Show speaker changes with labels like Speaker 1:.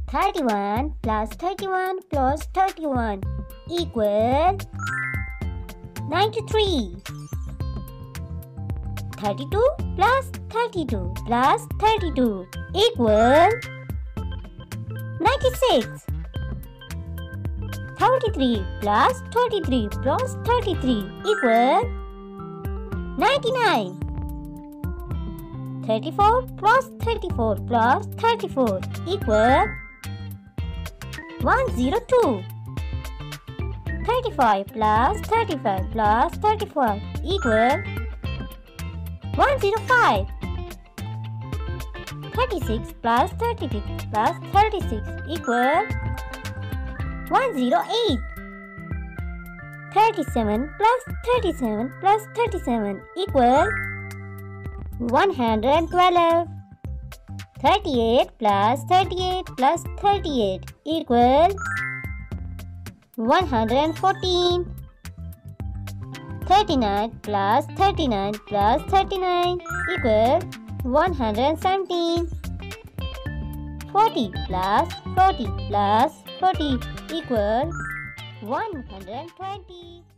Speaker 1: 31 plus 31 plus 31 equal 93. 32 plus 32 plus 32 equal 96. 33 plus 33 plus 33 equal 99. 34 plus 34 plus 34 equal 102. 35 plus 35 plus 35 equal 105. 36 plus 36 plus 36 equal 108. 37 plus 37 plus 37 equal 112. 38 plus 38 plus 38 equal 114. 39 plus 39 plus 39 equal 117. 40 plus 40 plus 40 equal 120.